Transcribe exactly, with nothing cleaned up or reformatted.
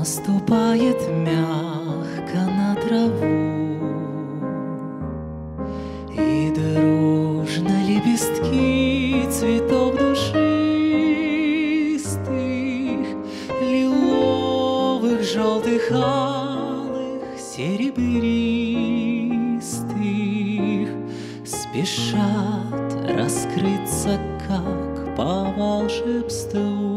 Наступает мягко на траву, и дружно лепестки цветов душистых, лиловых, желтых, алых, серебристых, спешат раскрыться, как по волшебству.